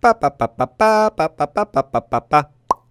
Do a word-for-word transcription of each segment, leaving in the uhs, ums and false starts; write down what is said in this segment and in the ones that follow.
Па-па-па-па-па-па-па-па-па-па.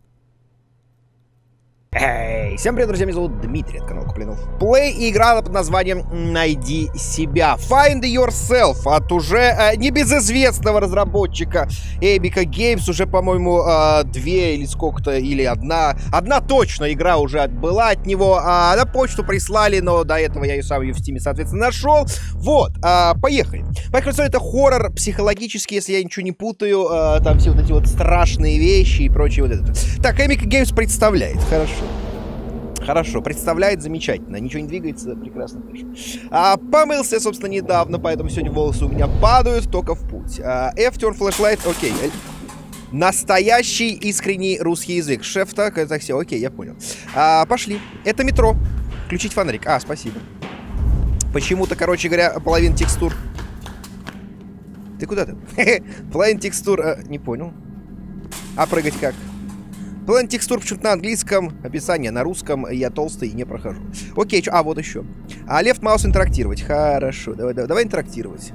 Эй, всем привет, друзья, меня зовут Дмитрий, это канал Куплинов Плей, и игра под названием «Найди себя». Find Yourself от уже э, небезызвестного разработчика Epic Games. Уже, по-моему, э, две или сколько-то, или одна, одна точно игра уже была от него. А на почту прислали, но до этого я ее сам ее в Steam, соответственно, нашел. Вот, э, поехали. Поехали, это хоррор психологический, если я ничего не путаю. Э, там все вот эти вот страшные вещи и прочее вот это. Так, Epic Games представляет, хорошо. Хорошо, представляет замечательно. Ничего не двигается, прекрасно. А, помылся, собственно, недавно, поэтому сегодня волосы у меня падают только в путь. А, F-turn flashlight, окей. Настоящий искренний русский язык. Шеф, так, это все, окей, я понял. А, пошли. Это метро. Включить фонарик. А, спасибо. Почему-то, короче говоря, половина текстур. Ты куда ты? Половина текстур, а, не понял. А прыгать как? План текстур почему-то на английском, описание на русском, я толстый и не прохожу. Окей, чё? А, вот еще. А, left mouse интерактировать. Хорошо, давай, давай, давай интерактировать.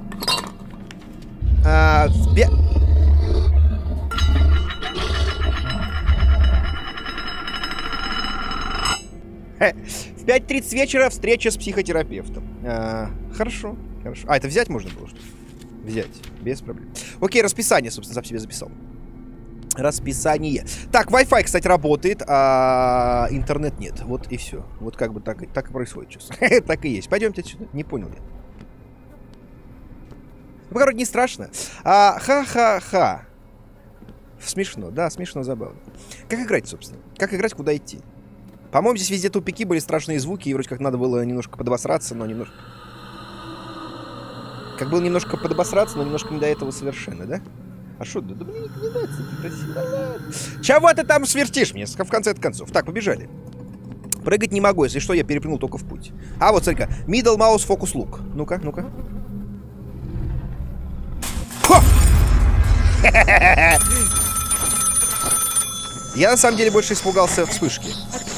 А, в пя... В пять тридцать вечера встреча с психотерапевтом. А, хорошо, хорошо. А, это взять можно было, что ли? Взять, без проблем. Окей, расписание, собственно, сам себе записал. Расписание. Так, Wi-Fi, кстати, работает, а интернет нет. Вот и все. Вот как бы так, так и происходит сейчас. Так и есть. Пойдемте отсюда. Не понял я. Ну, короче, не страшно. А, ха-ха-ха. Смешно, да, смешно, забавно. Как играть, собственно? Как играть, куда идти? По-моему, здесь везде тупики, были страшные звуки, и вроде как надо было немножко подобосраться, но немножко... Как было немножко подобосраться, но немножко не до этого совершенно, да? А что? Да, да мне не нравится, ты красиво. Да ладно. Чего ты там свертишь мне в конце концов? Так, побежали. Прыгать не могу, если что, я перепрыгнул только в путь. А, вот, смотри-ка. Middle mouse focus look. Ну-ка, ну-ка. Я на самом деле больше испугался вспышки.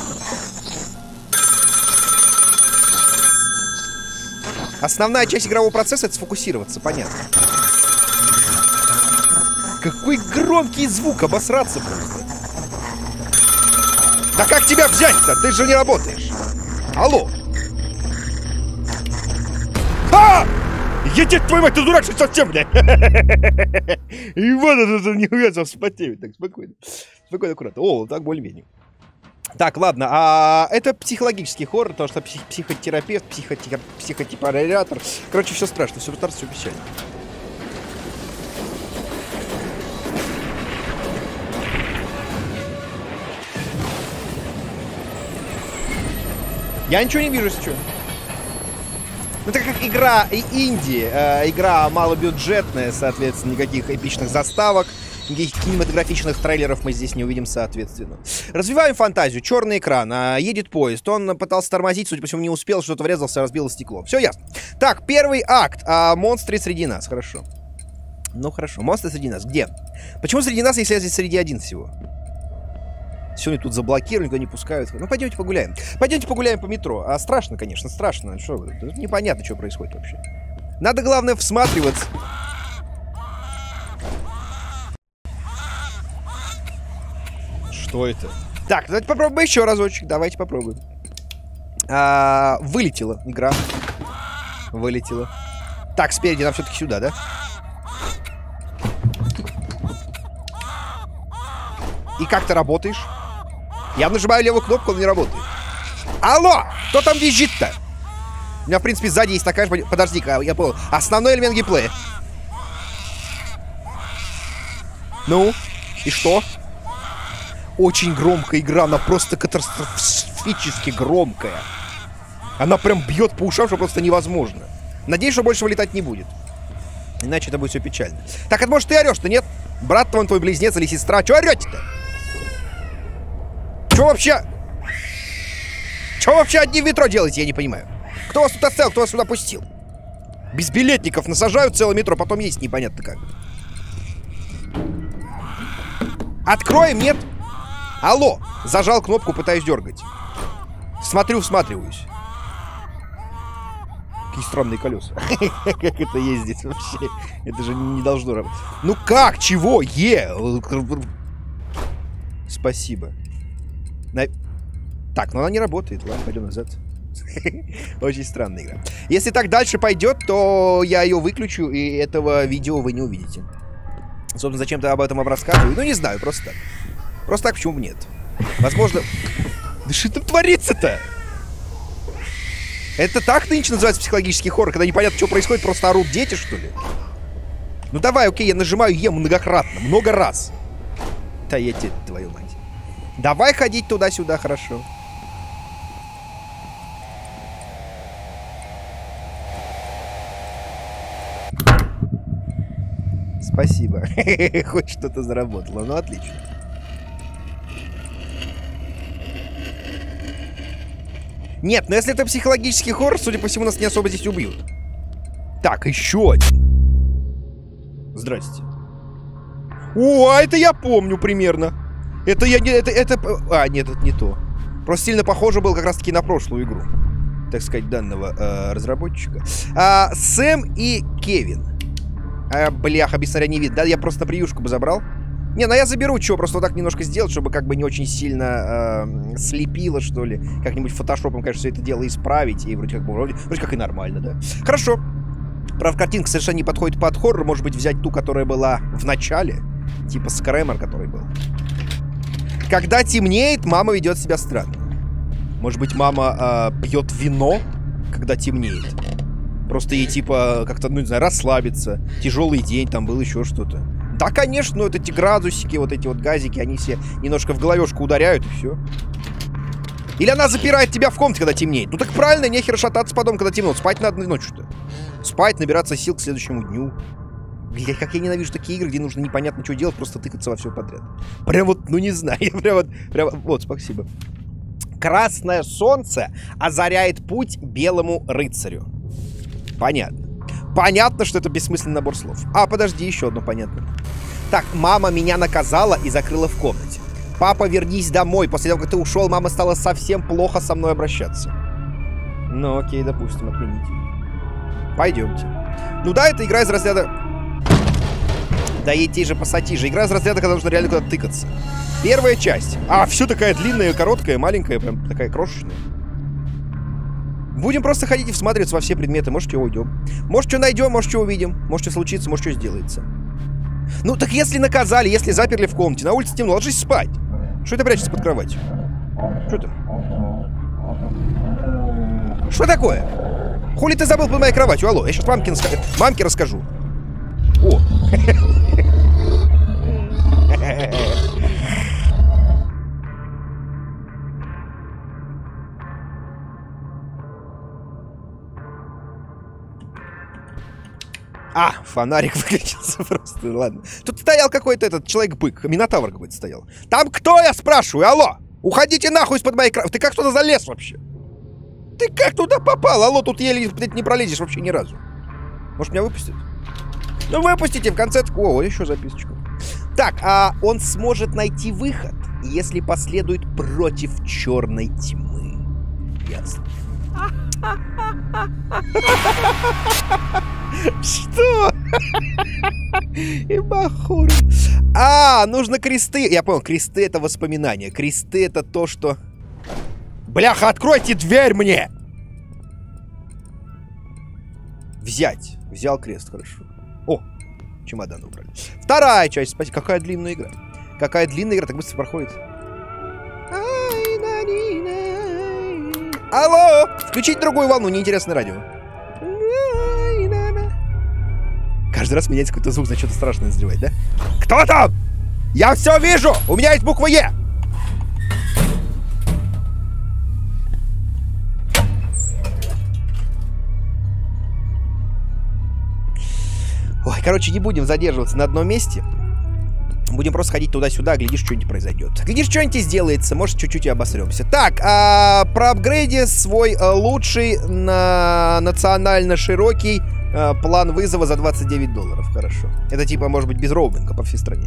Основная часть игрового процесса — это сфокусироваться, понятно. Какой громкий звук, обосраться просто. Да как тебя взять-то? Ты же не работаешь. Алло. А! Едет твою мать, ты дурак, что совсем, блядь. И вот это не увязал, вспотеет. Так, спокойно. Спокойно, аккуратно. О, так более-менее. Так, ладно, а это психологический хоррор, потому что псих психотерапевт, психотер психотипоратор. Короче, все страшно, все страшно, все печально. Я ничего не вижу, если что. Ну, так как игра и инди, э, игра малобюджетная, соответственно, никаких эпичных заставок, никаких кинематографичных трейлеров мы здесь не увидим, соответственно. Развиваем фантазию. Черный экран. А, едет поезд. Он пытался тормозить, судя по всему, не успел, что-то врезался, разбило стекло. Все ясно. Так, первый акт. А, монстры среди нас. Хорошо. Ну, хорошо. Монстры среди нас. Где? Почему среди нас, если я здесь среди один всего? Сегодня тут заблокировали, никуда не пускают. Ну, пойдемте погуляем. Пойдемте погуляем по метро. А страшно, конечно, страшно. Что вы? Непонятно, что происходит вообще. Надо, главное, всматриваться. Что это? Так, давайте попробуем еще разочек. Давайте попробуем. А, вылетела игра. Вылетела. Так, спереди нам все-таки сюда, да? И как ты работаешь? Я нажимаю левую кнопку, он не работает. Алло! Кто там визжит-то? У меня, в принципе, сзади есть такая же... Подожди-ка, я понял. Основной элемент геймплея. Ну? И что? Очень громкая игра, она просто катастрофически громкая. Она прям бьет по ушам, что просто невозможно. Надеюсь, что больше вылетать не будет. Иначе это будет все печально. Так, это может ты орешь-то, нет? Брат твой, твой близнец или сестра. Чего орете-то? Чего вообще? Чего вообще одни в метро делаете, я не понимаю. Кто вас тут оставил, кто вас сюда пустил? Безбилетников насажают целое метро, потом есть непонятно как. Откроем, нет? Алло! Зажал кнопку, пытаюсь дергать. Смотрю, всматриваюсь. Какие странные колеса. Как это ездить вообще? Это же не должно работать. Ну как? Чего? Е! Спасибо. На... Так, но она не работает. Ладно, пойдем назад. Очень странная игра. Если так дальше пойдет, то я ее выключу, и этого видео вы не увидите. Собственно, зачем-то об этом рассказываю. Ну, не знаю, просто так. Просто так, почему бы нет? Возможно... Да что там творится-то? Это так нынче называется психологический хоррор, когда непонятно, что происходит, просто орут дети, что ли? Ну давай, окей, я нажимаю Е многократно, много раз. Да я тебе, твою мать. Давай ходить туда-сюда, хорошо. Спасибо. Хоть что-то заработало. Ну, отлично. Нет, но если это психологический хоррор, судя по всему, нас не особо здесь убьют. Так, еще один. Здрасте. О, а это я помню примерно. Это я не... Это, это... А, нет, это не то. Просто сильно похоже был как раз-таки на прошлую игру. Так сказать, данного э, разработчика. А, Сэм и Кевин. А, бляха, без царя не видно. Да, я просто на превьюшку бы забрал. Не, ну я заберу, что, просто вот так немножко сделать, чтобы как бы не очень сильно э, слепило, что ли. Как-нибудь фотошопом, конечно, все это дело исправить. И вроде как бы, вроде, вроде как и нормально, да. Хорошо. Правда, картинка совершенно не подходит под хоррор. Может быть, взять ту, которая была в начале. Типа скрэмер, который был. Когда темнеет, мама ведет себя странно. Может быть, мама э, пьет вино, когда темнеет. Просто ей, типа, как-то, ну, не знаю, расслабиться. Тяжелый день, там был еще что-то. Да, конечно, ну, вот эти градусики, вот эти вот газики, они все немножко в головешку ударяют, и все. Или она запирает тебя в комнате, когда темнеет. Ну, так правильно, нехер шататься по дому, когда темно. Спать надо ночью-то. Спать, набираться сил к следующему дню. Блин, как я ненавижу такие игры, где нужно непонятно что делать, просто тыкаться во все подряд. Прям вот, ну, не знаю, прям вот, прям вот, спасибо. Красное солнце озаряет путь белому рыцарю. Понятно. Понятно, что это бессмысленный набор слов. А, подожди, еще одно понятно. Так, мама меня наказала и закрыла в комнате. Папа, вернись домой. После того, как ты ушел, мама стала совсем плохо со мной обращаться. Ну, окей, допустим, отменить. Пойдемте. Ну да, это игра из разряда... Да идти же пассатижи. Игра из разряда, когда нужно реально куда-то тыкаться. Первая часть. А, все такая длинная, короткая, маленькая, прям такая крошечная. Будем просто ходить и всматриваться во все предметы. Может, что уйдем. Может, что найдем, может, что увидим. Может, что случится, может, что сделается. Ну, так если наказали, если заперли в комнате, на улице темно, ложись спать. Что ты прячешься под кроватью? Что ты? Что такое? Хули ты забыл под моей кроватью? Алло, я сейчас мамке, наска... мамке расскажу. О! А, фонарик выключился просто, ладно. Тут стоял какой-то этот человек-бык, минотавр какой-то стоял. Там кто, я спрашиваю, алло? Уходите нахуй из-под моей кровати. Ты как туда залез вообще? Ты как туда попал? Алло, тут еле не пролезешь вообще ни разу. Может, меня выпустят? Ну, выпустите в конце... О, еще записочку. Так, а он сможет найти выход, если последует против черной тьмы. Ясно. Что? Имахур. А, нужно кресты. Я понял, кресты — это воспоминания. Кресты — это то, что... Бляха, откройте дверь мне! Взять. Взял крест, хорошо. О, чемодан убрали. Вторая часть, спасибо. Какая длинная игра. Какая длинная игра, так быстро проходит. Алло! Включить другую волну, неинтересное радио. Каждый раз меняется какой-то звук, значит, что-то страшное назревает, да? Кто там? Я все вижу! У меня есть буква Е! Ой, короче, не будем задерживаться на одном месте. Будем просто ходить туда-сюда, глядишь, что-нибудь произойдет. Глядишь, что-нибудь сделается, может, чуть-чуть и обосремся. Так, а, про апгрейде свой а, лучший на национально широкий а, план вызова за двадцать девять долларов. Хорошо. Это типа, может быть, без роуминга по всей стране.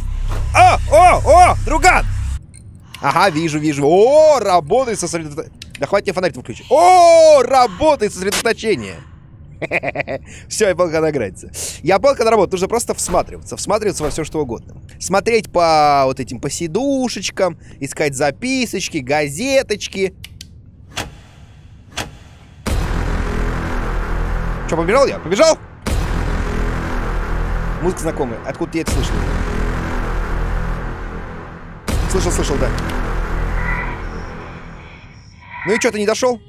О, о, о, друган! Ага, вижу, вижу. О, работай, сосредоточен. Да хватит мне фонарик включить. О, работает сосредоточение. Все, я понял, когда играется. Я понял, когда работает. Нужно просто всматриваться. Всматриваться во все, что угодно. Смотреть по вот этим по сидушечкам. Искать записочки, газеточки. Че, побежал я? Побежал? Музыка знакомая. Откуда ты это слышал? Слышал, слышал, да. Ну и что, ты не дошел?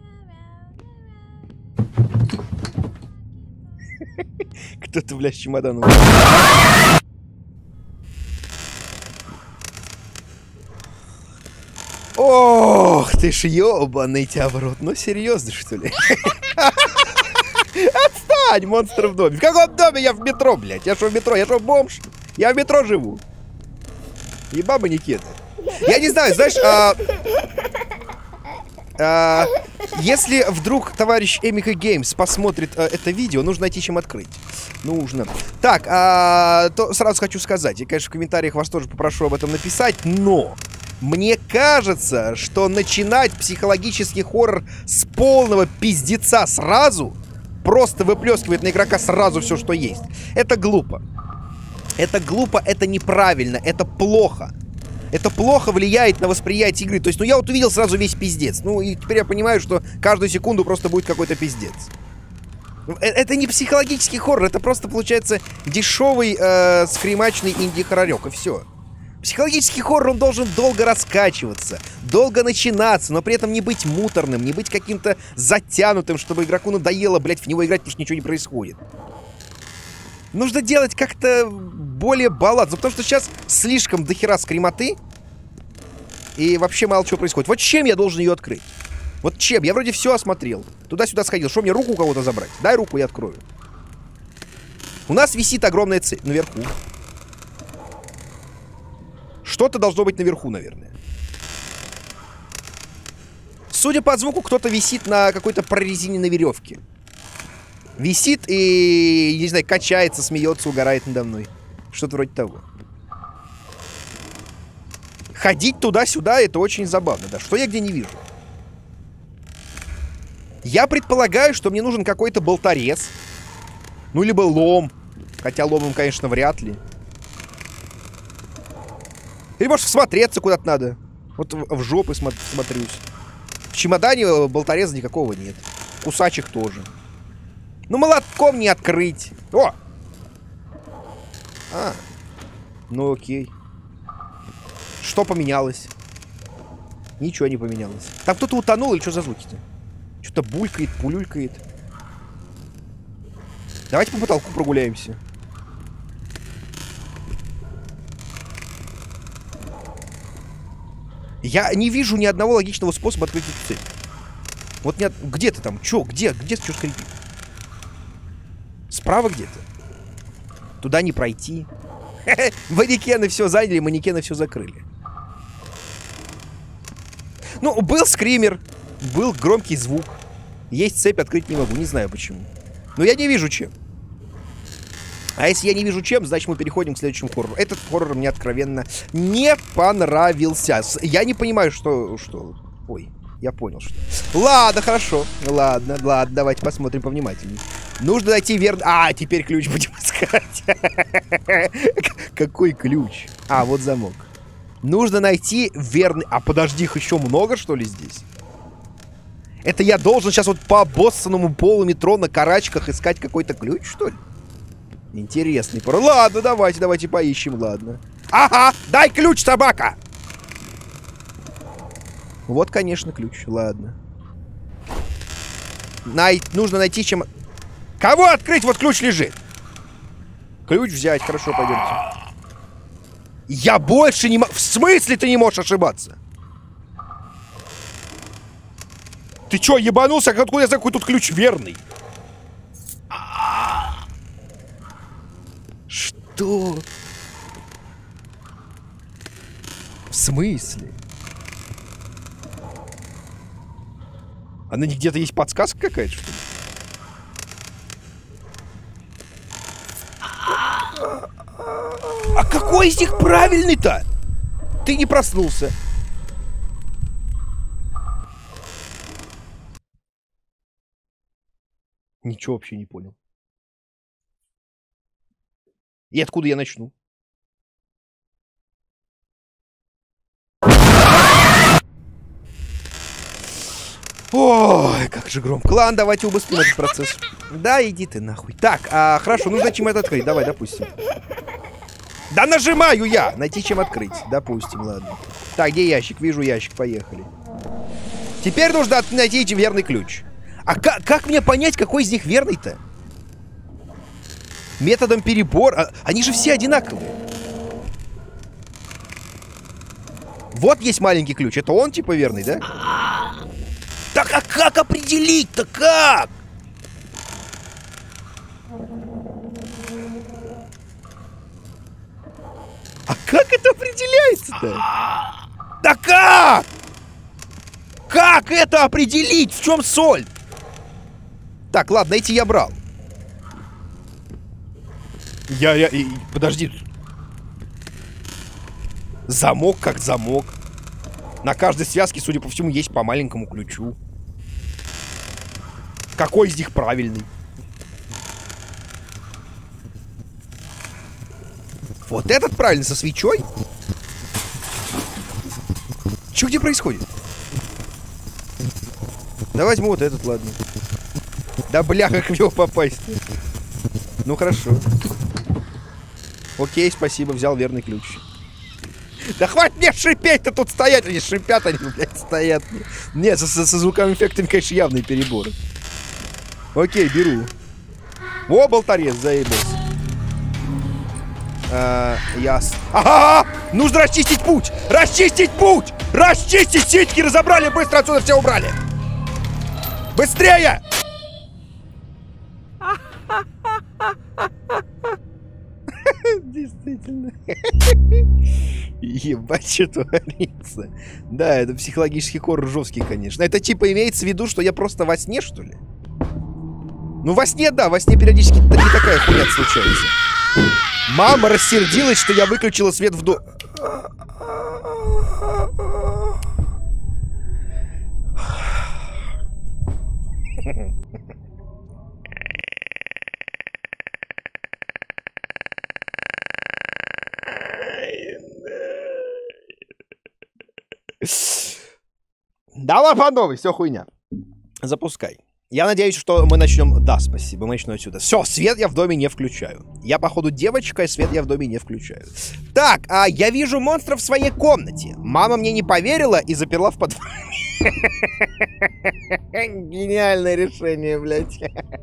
Кто-то, блядь, с чемоданом. Ох, ты ж ёбаный тебя в рот. Ну, серьезно, что ли? Отстань, монстр в доме. В каком доме? Я в метро, блядь. Я что, в метро? Я что, бомж? Я в метро живу. Ебаба Никита. Я не знаю, знаешь, а... А, если вдруг товарищ Эмика Геймс посмотрит а, это видео, нужно найти чем открыть. Нужно. Так, а, то сразу хочу сказать, я, конечно, в комментариях вас тоже попрошу об этом написать, но мне кажется, что начинать психологический хоррор с полного пиздеца сразу, просто выплескивать на игрока сразу все, что есть, это глупо. Это глупо, это неправильно, это плохо. Это плохо влияет на восприятие игры. То есть, ну я вот увидел сразу весь пиздец. Ну и теперь я понимаю, что каждую секунду просто будет какой-то пиздец. Это не психологический хоррор, это просто получается дешевый э, скримачный инди-хоррорек, и все. Психологический хоррор, он должен долго раскачиваться, долго начинаться, но при этом не быть муторным, не быть каким-то затянутым, чтобы игроку надоело, блядь, в него играть, потому что ничего не происходит. Нужно делать как-то более баланс. Потому что сейчас слишком дохера скримоты. И вообще мало чего происходит. Вот чем я должен ее открыть? Вот чем? Я вроде все осмотрел. Туда-сюда сходил. Что, мне руку у кого-то забрать? Дай руку, я открою. У нас висит огромная цель наверху. Что-то должно быть наверху, наверное. Судя по звуку, кто-то висит на какой-то прорезиненной веревке. Висит и, не знаю, качается, смеется, угорает надо мной. Что-то вроде того. Ходить туда-сюда — это очень забавно, да. Что я где не вижу? Я предполагаю, что мне нужен какой-то болторез. Ну, либо лом. Хотя ломом, конечно, вряд ли. Или, может, всмотреться куда-то надо. Вот в, в жопу смо смотрюсь. В чемодане болтореза никакого нет. Кусачих тоже. Ну, молотком не открыть. О! А. Ну, окей. Что поменялось? Ничего не поменялось. Там кто-то утонул или что за звуки-то? Что-то булькает, пулюлькает. Давайте по потолку прогуляемся. Я не вижу ни одного логичного способа открыть эту цель. Вот не от... Где ты там? Чё? Где? Где ты что скрипит? Справа где-то? Туда не пройти. Манекены все заняли, манекены все закрыли. Ну, был скример, был громкий звук. Есть цепь, открыть не могу, не знаю почему. Но я не вижу чем. А если я не вижу чем, значит мы переходим к следующему хоррору. Этот хоррор мне откровенно не понравился. Я не понимаю, что... что... Ой, я понял, что... Ладно, хорошо. Ладно, ладно, давайте посмотрим повнимательнее. Нужно найти верный... А, теперь ключ будем искать. Какой ключ? А, вот замок. Нужно найти верный... А, подожди, их еще много, что ли, здесь? Это я должен сейчас вот по обоссанному полу метро на карачках искать какой-то ключ, что ли? Интересный пор. Ладно, давайте, давайте поищем, ладно. Ага, дай ключ, собака! Вот, конечно, ключ, ладно. Най... Нужно найти чем... Кого открыть? Вот ключ лежит. Ключ взять, хорошо, пойдемте. Я больше не могу... В смысле ты не можешь ошибаться? Ты чё, ебанулся? Откуда я знаю, какой тут ключ верный? Что? В смысле? А на них где-то есть подсказка какая-то, что ли? А какой из них правильный-то? Ты не проснулся. Ничего вообще не понял. И откуда я начну? Ой, как же громко. Ладно, давайте убыстрим этот процесс. Да, иди ты нахуй. Так, а, хорошо, нужно чем это открыть. Давай, допустим. Да нажимаю я! Найти чем открыть. Допустим, ладно. Так, где ящик? Вижу ящик, поехали. Теперь нужно найти верный ключ. А как, как мне понять, какой из них верный-то? Методом перебора. Они же все одинаковые. Вот есть маленький ключ. Это он типа верный, да? Так а как определить-то? Как? А как это определяется-то? Да как? Как это определить? В чем соль? Так, ладно, эти я брал. Я, я, и, подожди. Замок как замок. На каждой связке, судя по всему, есть по маленькому ключу. Какой из них правильный? Вот этот правильный, со свечой? Чё, где происходит? Да возьму вот этот, ладно. Да бля, как в него попасть? Ну хорошо. Окей, спасибо, взял верный ключ. Да хватит мне шипеть-то тут стоять, они шипят, они, блядь, стоят. Нет, со, со звуковыми эффектами, конечно, явный перебор. Окей, беру. О, болторез, заебался. А, ясно. Ага! Нужно расчистить путь! Расчистить путь! Расчистить! Ситки разобрали, быстро отсюда все убрали! Быстрее! Действительно. Ебать, что творится. Да, это психологический хоррор жесткий, конечно. Это типа имеется в виду, что я просто во сне, что ли? Ну, во сне, да, во сне периодически не такая хуйня случается. Мама рассердилась, что я выключила свет в доме. Давай по новой, все хуйня. Запускай. Я надеюсь, что мы начнем... Да, спасибо, мы начнем отсюда. Все, свет я в доме не включаю. Я, походу, девочка, и свет я в доме не включаю. Так, а я вижу монстров в своей комнате. Мама мне не поверила и заперла в подвале. Гениальное решение, блядь.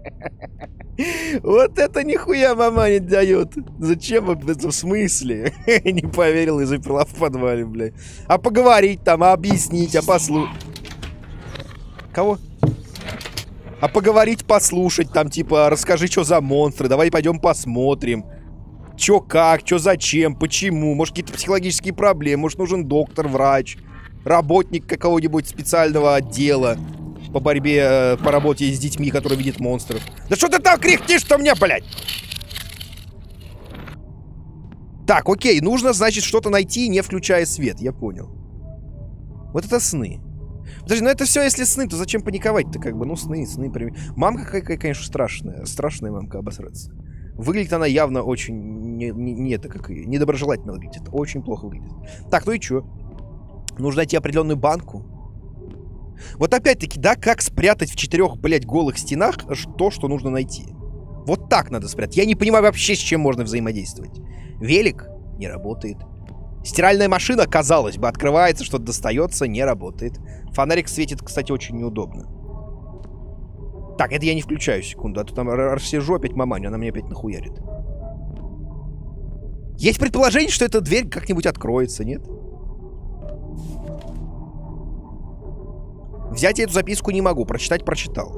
Вот это нихуя мама не дает. Зачем? В смысле? Не поверила и заперла в подвале, блядь. А поговорить там, а объяснить, а послушать. Кого? А поговорить, послушать, там, типа, расскажи, что за монстры, давай пойдем посмотрим. Чё, как, чё, зачем, почему, может, какие-то психологические проблемы, может, нужен доктор, врач, работник какого-нибудь специального отдела по борьбе, э, по работе с детьми, которые видят монстров. Да что ты там кряхтишь-то мне, блядь? Так, окей, нужно, значит, что-то найти, не включая свет, я понял. Вот это сны. Подожди, ну это все, если сны, то зачем паниковать-то, как бы, ну сны, сны, пример. Мамка какая, конечно, страшная, страшная мамка, обосраться. Выглядит она явно очень, не, не, не это, как и, недоброжелательно выглядит, очень плохо выглядит. Так, ну и чё? Нужно найти определенную банку. Вот опять-таки, да, как спрятать в четырех, блядь, голых стенах то, что нужно найти? Вот так надо спрятать. Я не понимаю вообще, с чем можно взаимодействовать. Велик не работает. Стиральная машина, казалось бы, открывается, что-то достается, не работает. Фонарик светит, кстати, очень неудобно. Так, это я не включаю, секунду. А то там рассижу опять маманю, она мне опять нахуярит. Есть предположение, что эта дверь как-нибудь откроется, нет? Взять я эту записку не могу, прочитать прочитал.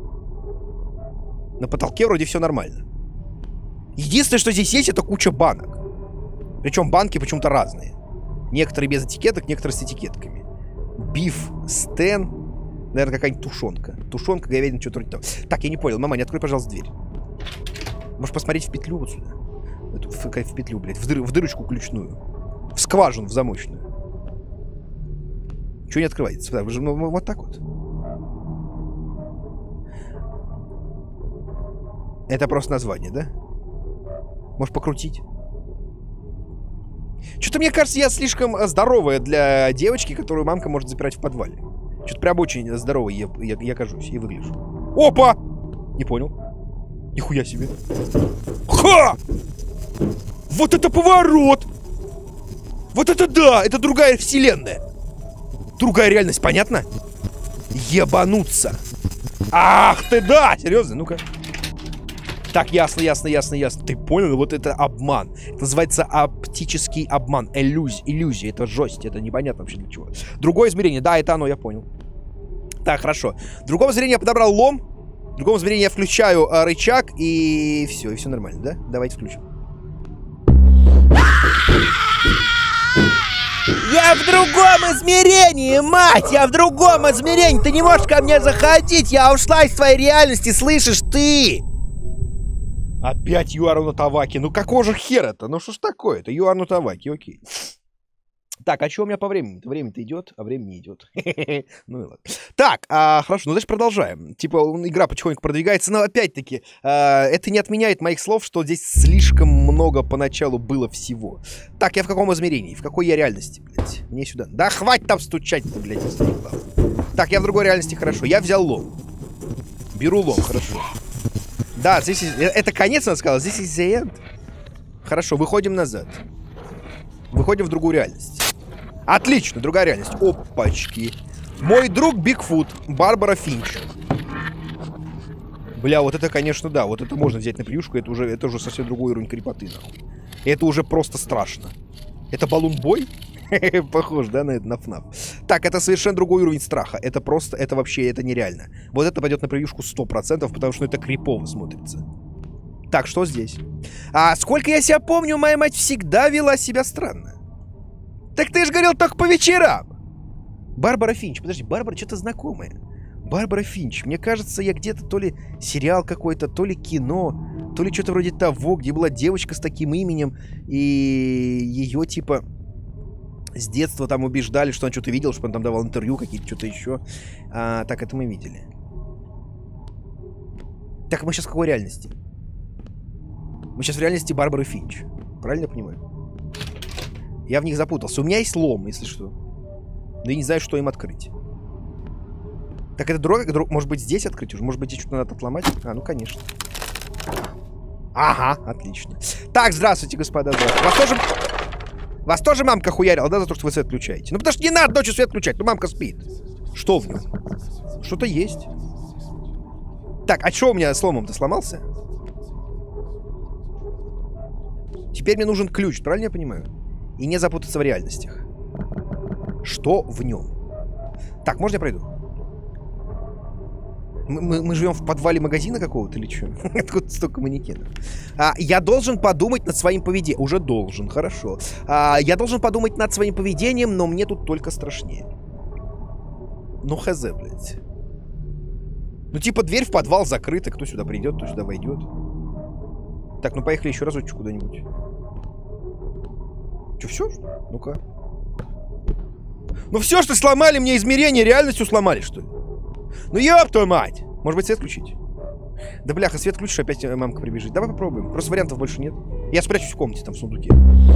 На потолке вроде все нормально. Единственное, что здесь есть, это куча банок. Причем банки почему-то разные. Некоторые без этикеток, некоторые с этикетками. Биф Стэн. Наверное, какая-нибудь тушенка. Тушенка, говядина, что-то вроде того. Так, я не понял. Мама, не открой, пожалуйста, дверь. Можешь посмотреть в петлю вот сюда. В, эту, в, в петлю, блядь. В, дыр, в дырочку ключную. В скважину, в замочную. Чего не открывается? Ну, вот так вот. Это просто название, да? Можешь покрутить? Что-то мне кажется, я слишком здоровая для девочки, которую мамка может запирать в подвале. Что-то прям очень здоровый я, я, я кажусь и выгляжу. Опа! Не понял. Нихуя себе. Ха! Вот это поворот! Вот это да! Это другая вселенная. Другая реальность, понятно? Ебануться. Ах ты да! Серьезно? Ну-ка. Так, ясно, ясно, ясно, ясно. Ты понял? Вот это обман. Это называется оптический обман. Иллюзия. Иллюзия. Это жесть. Это непонятно вообще для чего. Другое измерение. Да, это оно, я понял. Так, хорошо. В другом измерении я подобрал лом. В другом измерении я включаю а, рычаг. И все, и все нормально, да? Давайте включим. Я в другом измерении, мать! Я в другом измерении! Ты не можешь ко мне заходить! Я ушла из твоей реальности, слышишь ты? Опять Юару Натаваки. Ну какого же хера-то? Ну что ж такое? Это Юару Натаваки, окей. Так, а что у меня по времени-то? Время-то идет, а время не идет. Ну и ладно. Так, а, хорошо, ну дальше продолжаем. Типа, игра потихоньку продвигается, но опять-таки, а, это не отменяет моих слов, что здесь слишком много поначалу было всего. Так, я в каком измерении? В какой я реальности, блядь? Мне сюда. Да хватит там стучать-то, блядь, так, я в другой реальности, хорошо. Я взял лом. Беру лом, хорошо. Да, здесь... Это конец, она сказала. Здесь есть the end. Хорошо, выходим назад. Выходим в другую реальность. Отлично, другая реальность. Опачки. Мой друг Бигфут. Барбара Финч. Бля, вот это, конечно, да. Вот это можно взять на превьюшку. Это уже, это уже совсем другой уровень крепоты, нахуй. Это уже просто страшно. Это баллон-бой? Похож, да, на это, на ФНАФ. Так, это совершенно другой уровень страха. Это просто, это вообще, это нереально. Вот это пойдет на превьюшку сто процентов, потому что это крипово смотрится. Так, что здесь? А сколько я себя помню, моя мать всегда вела себя странно. Так ты же говорил только по вечерам. Барбара Финч. Подожди, Барбара что-то знакомое. Барбара Финч. Мне кажется, я где-то то ли сериал какой-то, то ли кино, то ли что-то вроде того, где была девочка с таким именем, и ее типа с детства там убеждали, что он что-то видел, что он там давал интервью, какие-то что-то еще. А, так, это мы видели. Так, мы сейчас в какой реальности? Мы сейчас в реальности Барбары Финч. Правильно я понимаю? Я в них запутался. У меня есть лом, если что. Но я не знаю, что им открыть. Так, это дорога, дорога. Может быть, здесь открыть уже? Может быть, здесь что-то надо отломать? А, ну, конечно. Ага, отлично. Так, здравствуйте, господа. Здравствуйте. Вас тоже... Вас тоже мамка хуярила, да, за то, что вы свет включаете? Ну, потому что не надо ночью свет включать. Ну, мамка спит. Что в нем? Что-то есть. Так, а что у меня с ломом-то сломался? Теперь мне нужен ключ, правильно я понимаю? И не запутаться в реальностях. Что в нем? Так, можно я пройду? Мы, мы, мы живем в подвале магазина какого-то или что? Откуда столько манекенов? А, я должен подумать над своим поведением. Уже должен, хорошо. А, я должен подумать над своим поведением, но мне тут только страшнее. Ну, хз, блядь. Ну, типа, дверь в подвал закрыта. Кто сюда придет, кто сюда войдет. Так, ну поехали еще разочек куда-нибудь. Че, все? Ну-ка. Ну все, что сломали мне измерение, реальностью сломали, что ли? Ну ёб твою мать! Может быть, свет включить? Да бляха, свет включишь, опять мамка прибежит. Давай попробуем. Просто вариантов больше нет. Я спрячусь в комнате, там в сундуке.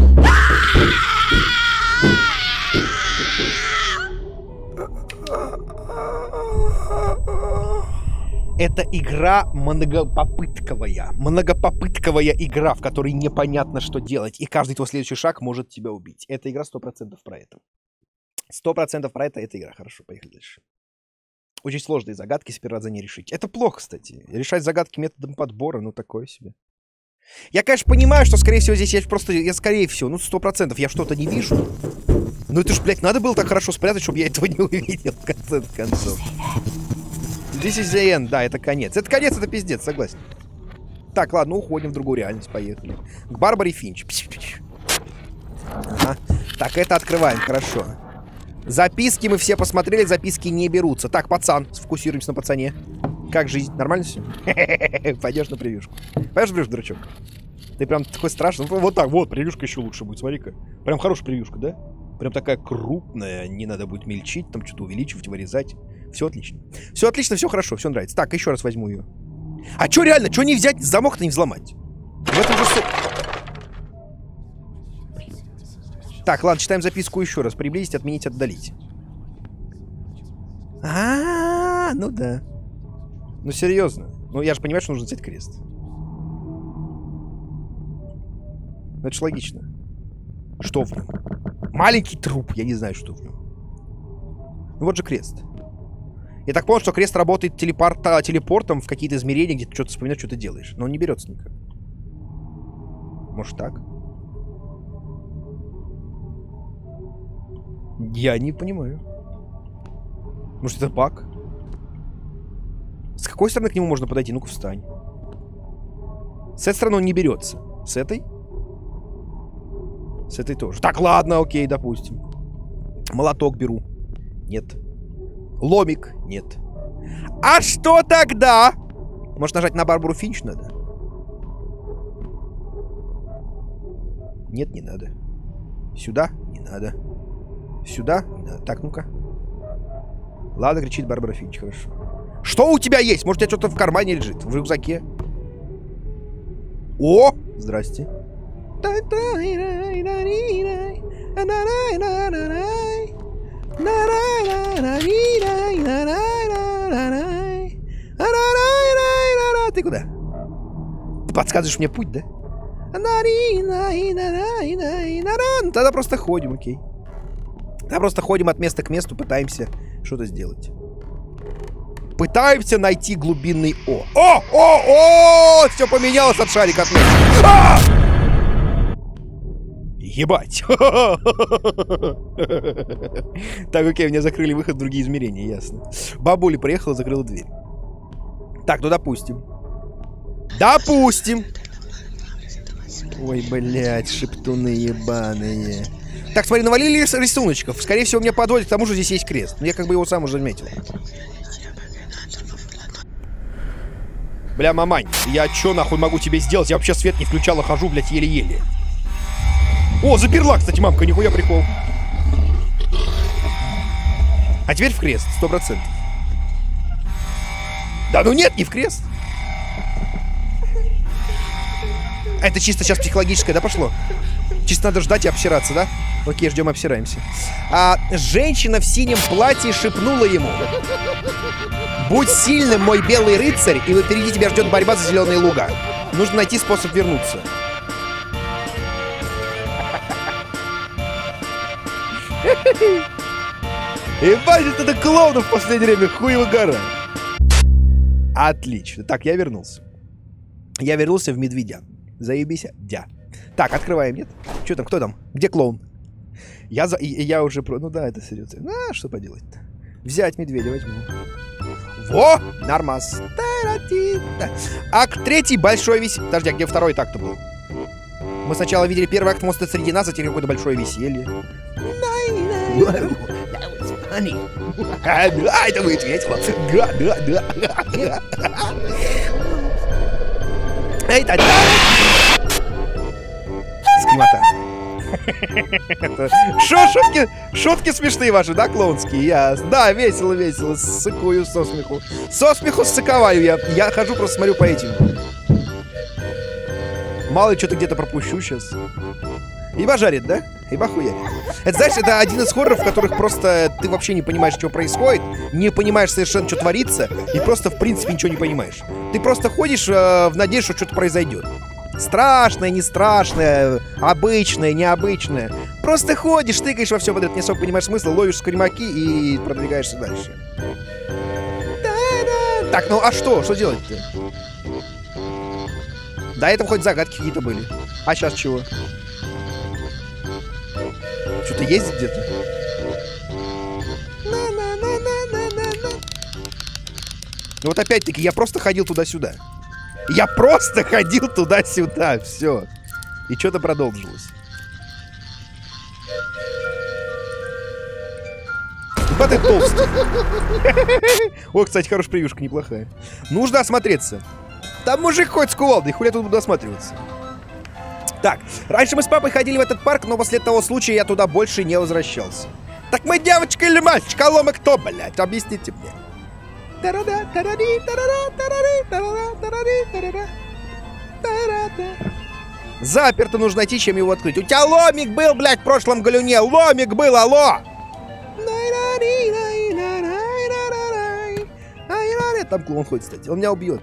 Это игра многопопытковая. Многопопытковая игра, в которой непонятно, что делать. И каждый твой следующий шаг может тебя убить. Эта игра сто процентов про это. Сто процентов про это, эта игра. Хорошо, поехали дальше. Очень сложные загадки, с первого раза не решить. Это плохо, кстати. Решать загадки методом подбора, ну такое себе. Я, конечно, понимаю, что, скорее всего, здесь я просто... Я, скорее всего, ну, сто процентов я что-то не вижу. Ну, это ж, блядь, надо было так хорошо спрятать, чтобы я этого не увидел, в конце концов. Здесь is the end, да, это конец. Это конец, это пиздец, согласен. Так, ладно, уходим в другую реальность, поехали. К Барбаре Финч. Ага. Так, это открываем, хорошо. Записки мы все посмотрели, записки не берутся. Так, пацан, сфокусируемся на пацане. Как жизнь? Нормально все? Пойдешь на превьюшку. Пойдешь на превьюшку, дурачок? Ты прям такой страшный. Вот так, вот, превьюшка еще лучше будет, смотри-ка. Прям хорошая превьюшка, да? Прям такая крупная, не надо будет мельчить, там что-то увеличивать, вырезать. Все отлично. Все отлично, все хорошо, все нравится. Так, еще раз возьму ее. А чё реально? Чё не взять? Замок-то не взломать. В этом же... Так, ладно, читаем записку еще раз. Приблизить, отменить, отдалить. А, -а, -а ну да. Ну серьезно. Ну я же понимаю, что нужно взять крест. Ну это ж логично. Что в нем? Маленький труп. Я не знаю, что в нем. Ну вот же крест. Я так понял, что крест работает телепорта, телепортом в какие-то измерения, где ты что-то вспоминаешь, что ты делаешь. Но он не берется никак. Может так? Я не понимаю. Может это баг? С какой стороны к нему можно подойти? Ну-ка встань. С этой стороны он не берется. С этой? С этой тоже. Так, ладно, окей, допустим. Молоток беру. Нет. Ломик. Нет. А что тогда? Может нажать на Барбару Финч надо? Нет, не надо. Сюда? Не надо. Сюда? Не надо. Так, ну-ка. Ладно, кричит Барбара Финч, хорошо. Что у тебя есть? Может, у тебя что-то в кармане лежит? В рюкзаке? О! Здрасте. Ты куда? Ты подсказываешь мне путь, да? Тогда просто ходим, окей. Тогда просто ходим от места к месту, пытаемся что-то сделать. Пытаемся найти глубинный О. О! О! О! Все поменялось от шарика от места. А! Ебать. Так, окей, меня закрыли выход в другие измерения, ясно. Бабуля приехала, закрыла дверь. Так, ну допустим. Допустим. Ой, блядь, шептуны ебаные. Так, смотри, навалили рисуночков. Скорее всего, меня подводит к тому, что здесь есть крест. Но я как бы его сам уже заметил. Бля, мамань, я чё нахуй могу тебе сделать? Я вообще свет не включала, хожу, блядь, еле-еле. О, заперла, кстати, мамка, нихуя прикол. А теперь в крест, сто процентов. Да ну нет, не в крест. Это чисто сейчас психологическое, да, пошло? Чисто надо ждать и обсираться, да? Окей, ждем, обсираемся. А женщина в синем платье шепнула ему: будь сильным, мой белый рыцарь, и впереди тебя ждет борьба за зеленые луга. Нужно найти способ вернуться. Ебать, это клоунов в последнее время, хуево гора. Отлично. Так, я вернулся. Я вернулся в медведя. Заебись, дя. Так, открываем, нет? Что там, кто там? Где клоун? Я, за... я уже... про... Ну да, это серьезно. А, что поделать-то? Взять медведя возьму. Во! Нормас. Акт третий, большой веселье. Подожди, а где второй так-то был? Мы сначала видели первый акт моста среди нас, а теперь какое-то большое веселье. А, да, это будет весело. Да, да, да. Эй, да, да. Скримота. Шо, шутки, шутки смешные ваши, да, клоунские? Ясно. Да, весело, весело. Ссыкую со смеху. Со смеху ссыковаю я. Я хожу, просто смотрю по этим. Мало ли, что-то где-то пропущу сейчас. Ибо жарит, да? Ибо хуярит. Это, знаешь, это один из хорроров, в которых просто ты вообще не понимаешь, что происходит, не понимаешь совершенно, что творится, и просто, в принципе, ничего не понимаешь. Ты просто ходишь э, в надежде, что что-то произойдет. Страшное, не страшное, обычное, необычное. Просто ходишь, тыкаешь во все подряд, не особо понимаешь смысла, ловишь скримаки и продвигаешься дальше. Да-да. Так, ну а что? Что делать-то? До этого хоть загадки какие-то были. А сейчас чего? Что-то есть где-то? Ну вот опять-таки, я просто ходил туда-сюда. Я просто ходил туда-сюда. Все. И что-то продолжилось. Да ты толстый. О, кстати, хорошая превьюшка, неплохая. Нужно осмотреться. Там мужик ходит с кувалдой, хули я тут буду осматриваться. Так, раньше мы с папой ходили в этот парк, но после того случая я туда больше не возвращался. Так мы девочка или мальчик? Алло, мы кто, блядь? Объясните мне. Заперто, нужно найти, чем его открыть. У тебя ломик был, блядь, в прошлом галюне. Ломик был, алло! Там клоун ходит, кстати. Он меня убьет.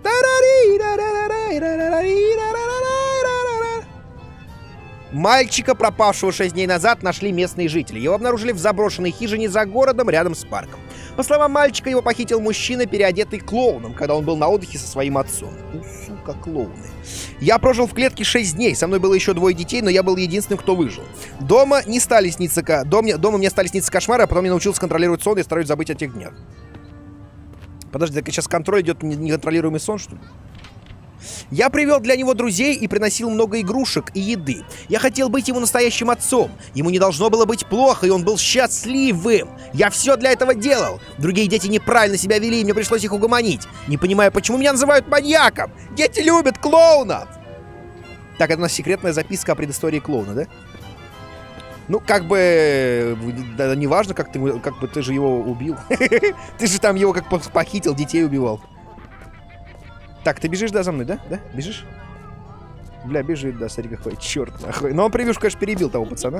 Мальчика, пропавшего шесть дней назад, нашли местные жители. Его обнаружили в заброшенной хижине за городом, рядом с парком. По словам мальчика, его похитил мужчина, переодетый клоуном, когда он был на отдыхе со своим отцом. Ну, сука, клоуны. Я прожил в клетке шесть дней. Со мной было еще двое детей, но я был единственным, кто выжил. Дома не стали сниться... Дом... Дома мне стали сниться кошмары, а потом я научился контролировать сон и стараюсь забыть о тех днях. Подожди, так сейчас контроль идет неконтролируемый сон, что ли? Я привел для него друзей и приносил много игрушек и еды. Я хотел быть ему настоящим отцом. Ему не должно было быть плохо, и он был счастливым. Я все для этого делал. Другие дети неправильно себя вели, и мне пришлось их угомонить. Не понимаю, почему меня называют маньяком. Дети любят клоунов. Так, это у нас секретная записка о предыстории клоуна, да? Ну, как бы... Да, не важно, как ты, как бы ты же его убил. Ты же там его как похитил, детей убивал. Так, ты бежишь, да, за мной, да? Да? Бежишь? Бля, бежит, да, смотри какой, черт нахуй. Но он превьюшку, конечно, перебил того пацана.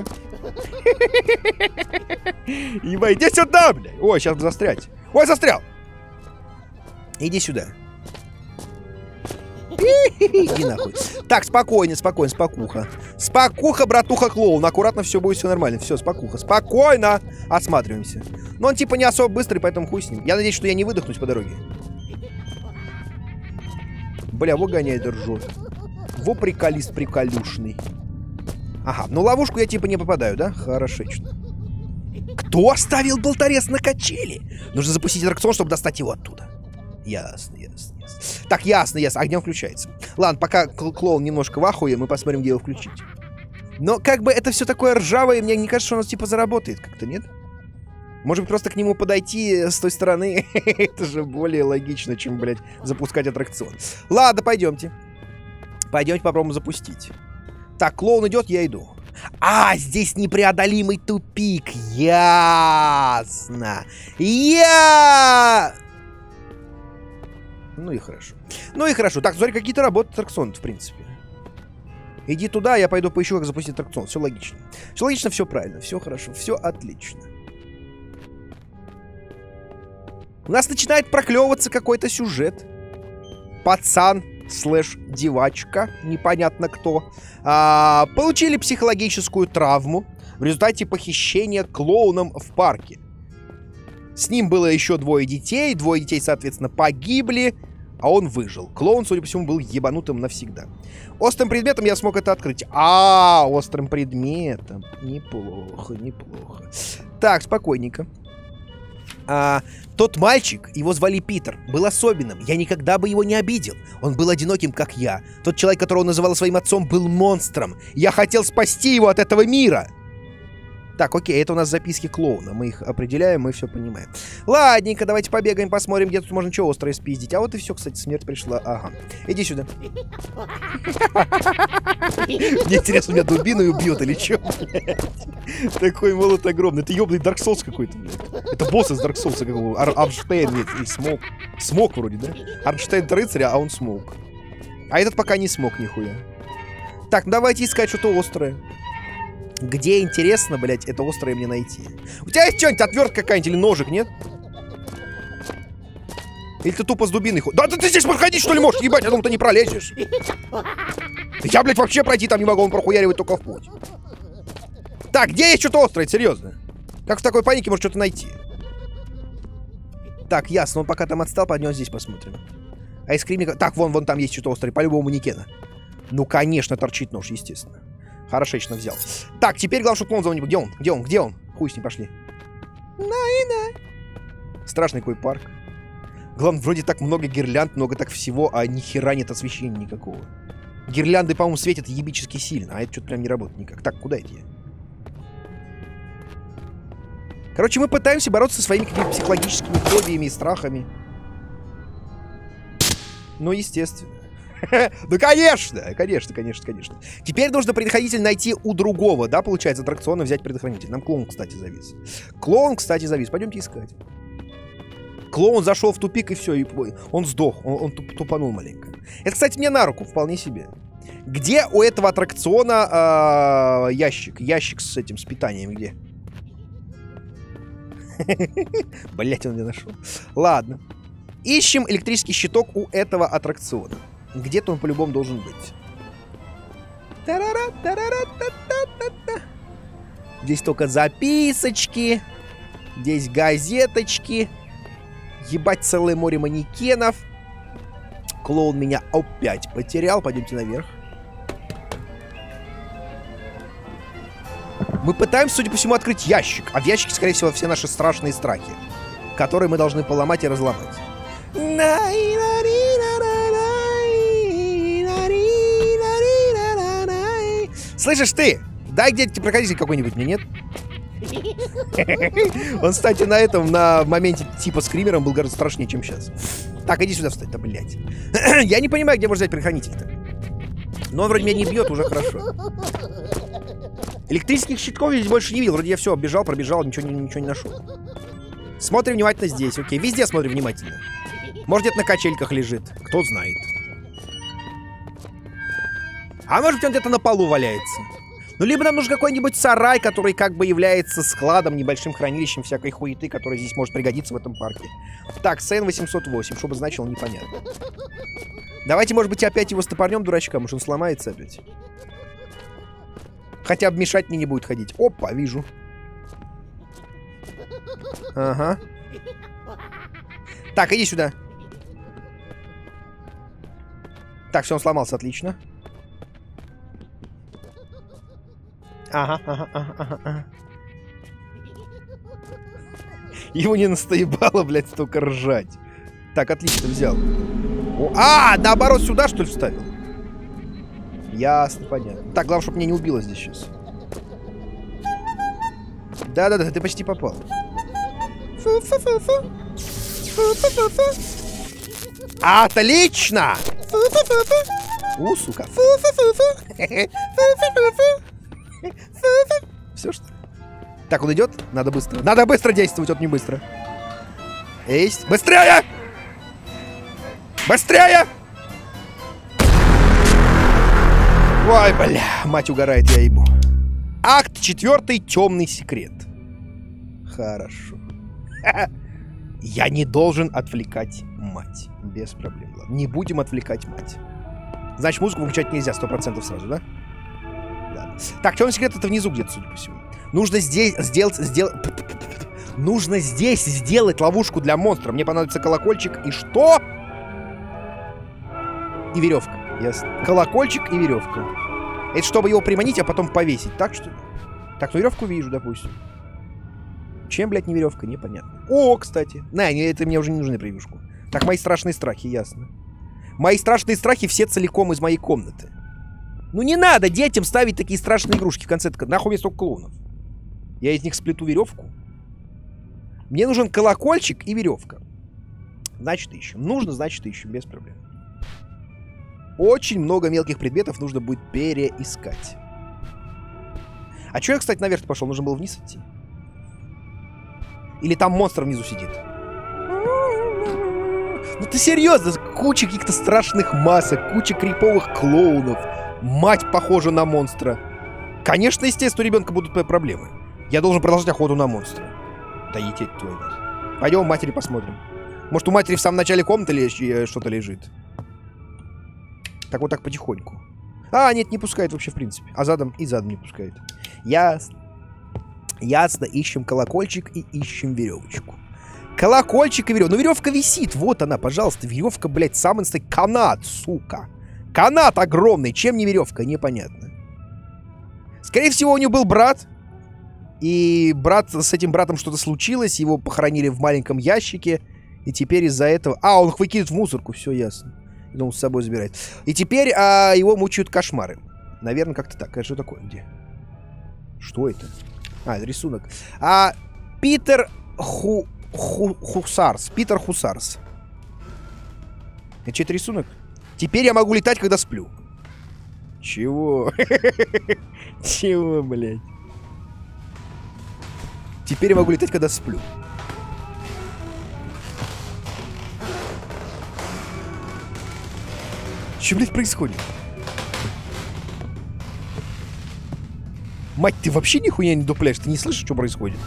Ебай, иди сюда, бля. Ой, сейчас бы застрять. Ой, застрял. Иди сюда. Иди нахуй. Так, спокойно, спокойно, спокуха. Спокуха, братуха клоун. Аккуратно, все будет, все нормально. Все, спокуха. Спокойно. Осматриваемся. Но он типа не особо быстрый, поэтому хуй с ним. Я надеюсь, что я не выдохнусь по дороге. Бля, во гоняет ржет. Во приколист приколюшный. Ага, ну ловушку я типа не попадаю, да? Хорошечно. Кто оставил болторез на качели? Нужно запустить аттракцион, чтобы достать его оттуда. Ясно, ясно, ясно. Так, ясно, ясно. Огнем включается. Ладно, пока клоун немножко в ахуе, мы посмотрим, где его включить. Но как бы это все такое ржавое, мне не кажется, что оно типа заработает как-то, нет? Может быть, просто к нему подойти с той стороны? Это же более логично, чем, блядь, запускать аттракцион. Ладно, пойдемте. Пойдемте попробуем запустить. Так, клоун идет, я иду. А, здесь непреодолимый тупик. Ясно. Я... Ну и хорошо. Ну и хорошо. Так, смотри, какие-то работают аттракционы, в принципе. Иди туда, я пойду поищу, как запустить аттракцион. Все логично. Все логично, все правильно. Все хорошо, все отлично. У нас начинает проклевываться какой-то сюжет. Пацан слэш девачка, непонятно кто, а, получили психологическую травму в результате похищения клоуном в парке. С ним было еще двое детей. Двое детей, соответственно, погибли, а он выжил. Клоун, судя по всему, был ебанутым навсегда. Острым предметом я смог это открыть. А, острым предметом. Неплохо, неплохо. Так, спокойненько. А, тот мальчик, его звали Питер, был особенным. Я никогда бы его не обидел. Он был одиноким, как я. Тот человек, которого он называл своим отцом, был монстром. Я хотел спасти его от этого мира. Так, окей, это у нас записки клоуна. Мы их определяем, мы все понимаем. Ладненько, давайте побегаем, посмотрим, где тут можно что острое спиздить. А вот и все, кстати, смерть пришла. Ага. Иди сюда. Мне интересно, меня дубиной убьет или что? Такой молот огромный. Это ебаный Dark Souls какой-то, блядь. Это босс из Dark Souls какого-то. Арнштейн и Смоук. Смоук вроде, да? Арнштейн это рыцарь, а он Смоук. А этот пока не смог нихуя. Так, давайте искать что-то острое. Где, интересно, блядь, это острое мне найти? У тебя есть что-нибудь, отвертка какая-нибудь или ножик, нет? Или ты тупо с дубиной ходишь? Да, да ты здесь проходить, что ли, можешь? Ебать, я думал, ты не пролезешь. Я, блядь, вообще пройти там не могу, он прохуяривает только в путь. Так, где есть что-то острое, серьезно? Как в такой панике может что-то найти? Так, ясно, он пока там отстал, пойдем здесь посмотрим. Айскримника... Так, вон, вон там есть что-то острое, по-любому манекена. Ну, конечно, торчит нож, естественно. Хорошечно взял. Так, теперь главное, чтобы клоун за мной не был. Где он? Где он? Где он? Хуй с ним, пошли. На-на. Страшный какой парк. Главное, вроде так много гирлянд, много так всего, а ни хера нет освещения никакого. Гирлянды, по-моему, светят ебически сильно, а это что-то прям не работает никак. Так, куда идти? Короче, мы пытаемся бороться со своими какими-то психологическими фобиями и страхами. Ну, естественно. Ну, конечно, конечно, конечно, конечно. Теперь нужно предохранитель найти у другого, да, получается, аттракциона взять предохранитель. Нам клоун, кстати, завис. Клоун, кстати, завис. Пойдемте искать. Клоун зашел в тупик, и все, и он сдох, он, он туп, тупанул маленько. Это, кстати, мне на руку, вполне себе. Где у этого аттракциона э, ящик? Ящик с этим, с питанием, где? Блять, он не нашел. Ладно. Ищем электрический щиток у этого аттракциона. Где-то он по-любому должен быть. Здесь только записочки. Здесь газеточки. Ебать, целое море манекенов. Клоун меня опять потерял. Пойдемте наверх. Мы пытаемся, судя по всему, открыть ящик. А в ящике, скорее всего, все наши страшные страхи, которые мы должны поломать и разломать. Слышишь ты? Дай где-то проходитель какой-нибудь, мне нет? Он, кстати, на этом, на моменте типа скримером был гораздо страшнее, чем сейчас. Так, иди сюда встать, да, блядь. Я не понимаю, где можно взять предохранитель-то. Но он вроде меня не бьет, уже хорошо. Электрических щитков я здесь больше не видел. Вроде я все оббежал, пробежал, ничего, ничего не нашел. Смотрим внимательно здесь, окей. Везде смотрим внимательно. Может, где-то на качельках лежит. Кто знает. А может быть, он где-то на полу валяется. Ну, либо нам нужен какой-нибудь сарай, который как бы является складом, небольшим хранилищем всякой хуеты, которая здесь может пригодиться в этом парке. Так, Сэн восемьсот восемь, что бы значило, непонятно. Давайте, может быть, опять его стопорнем, дурачка, может, он сломается опять. Хотя бы мешать мне не будет ходить. Опа, вижу. Ага. Так, иди сюда. Так, все, он сломался, отлично. Ага, ага, ага, ага, ага. Его не настоебало, блядь, столько ржать. Так, отлично, взял. О, а, наоборот, сюда, что ли, вставил? Ясно, понятно. Так, главное, чтобы меня не убило здесь сейчас. Да-да-да, ты почти попал. Отлично! У, сука. Все, что ли? Так, он идет? Надо быстро. Надо быстро действовать, вот не быстро. Есть. Быстрее! Быстрее! Ой, бля, мать угорает, я ебу. Акт четвертый. Темный секрет. Хорошо. Я не должен отвлекать мать. Без проблем. Ладно. Не будем отвлекать мать. Значит, музыку выключать нельзя, сто процентов сразу, да? Ладно. Так, темный секрет это внизу где-то, судя по всему. Нужно здесь сделать... сделать... Нужно здесь сделать ловушку для монстра. Мне понадобится колокольчик и что? И веревка. Ясно. Колокольчик и веревка. Это чтобы его приманить, а потом повесить. Так, что ли? Так, ну веревку вижу, допустим. Чем, блядь, не веревка? Непонятно. О, кстати. На, это мне уже не нужны превьюшку. Так, мои страшные страхи, ясно. Мои страшные страхи все целиком из моей комнаты. Ну не надо детям ставить такие страшные игрушки в конце. Нахуй мне столько клоунов. Я из них сплету веревку. Мне нужен колокольчик и веревка. Значит, ищем. Нужно, значит, ищем. Без проблем. Очень много мелких предметов нужно будет переискать. А чё я, кстати, наверх пошел? Нужно было вниз идти. Или там монстр внизу сидит? Ну ты серьезно? Куча каких-то страшных масок, куча криповых клоунов. Мать похожа на монстра. Конечно, естественно, у ребенка будут проблемы. Я должен продолжать охоту на монстра. Да ететь твою. Пойдем к матери посмотрим. Может, у матери в самом начале комнаты что-то лежит? Так вот так потихоньку. А, нет, не пускает вообще, в принципе. А задом и задом не пускает. Ясно. Ясно. Ищем колокольчик и ищем веревочку. Колокольчик и веревка. Ну, веревка висит. Вот она, пожалуйста. Веревка, блядь, самый настоящий канат, сука. Канат огромный. Чем не веревка? Непонятно. Скорее всего, у него был брат. И брат, с этим братом что-то случилось. Его похоронили в маленьком ящике. И теперь из-за этого... А, он их выкидывает в мусорку. Все ясно. И он с собой забирает. И теперь а, его мучают кошмары. Наверное, как-то так. А что такое? Где? Что это? А, это рисунок. А, Питер Ху... Ху... Хусарс. Питер Хусарс. Это что, это рисунок? Теперь я могу летать, когда сплю. Чего? Чего, блядь? Теперь я могу летать, когда сплю. Что, блядь, происходит? Мать, ты вообще нихуя не дупляешь? Ты не слышишь, что происходит?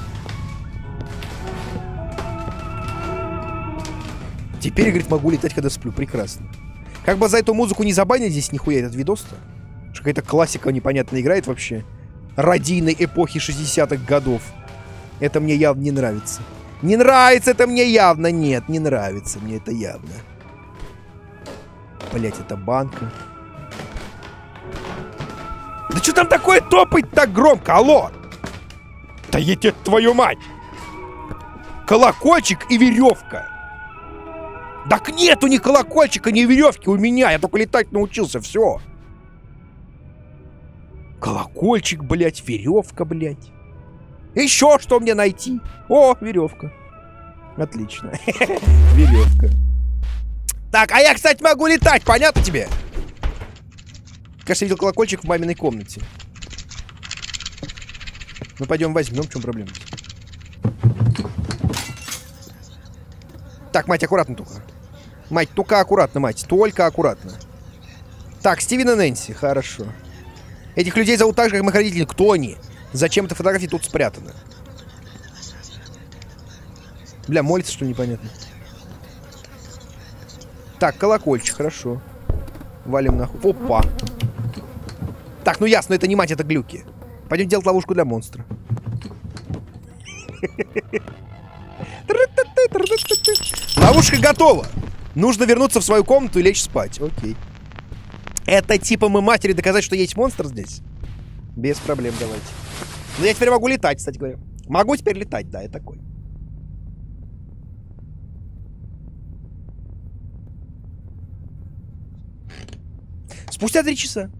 Теперь, говорит, могу летать, когда сплю. Прекрасно. Как бы за эту музыку не забанить здесь нихуя этот видос-то? Какая-то классика непонятно играет вообще. Радийной эпохи шестидесятых годов. Это мне явно не нравится. Не нравится это мне явно. Нет, не нравится мне это явно. Блять, это банка. Да что там такое топать так громко? Алло! Да я тебе твою мать! Колокольчик и веревка. Так нету ни колокольчика, ни веревки у меня. Я только летать научился, все. Колокольчик, блядь, веревка, блядь. Еще что мне найти? О, веревка. Отлично. Веревка. Так, а я, кстати, могу летать, понятно тебе? Кажется, видел колокольчик в маминой комнате. Ну, пойдем возьмем, в чем проблема? Так, мать, аккуратно только. Мать, только аккуратно, мать. Только аккуратно. Так, Стивен и Нэнси, хорошо. Этих людей зовут так же, как моих родителей. Кто они? Зачем эта фотография тут спрятана? Бля, молится, что непонятно. Так, колокольчик, хорошо. Валим нахуй. Опа. Так, ну ясно, это не мать, это глюки. Пойдем делать ловушку для монстра. Ловушка готова. Нужно вернуться в свою комнату и лечь спать. Окей. Это типа мы матери доказать, что есть монстр здесь? Без проблем, давайте. Но я теперь могу летать, кстати говоря. Могу теперь летать, да, я такой. Спустя три часа.